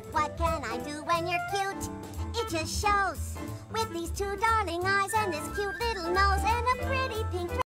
But what can I do when you're cute? It just shows. With these two darling eyes and this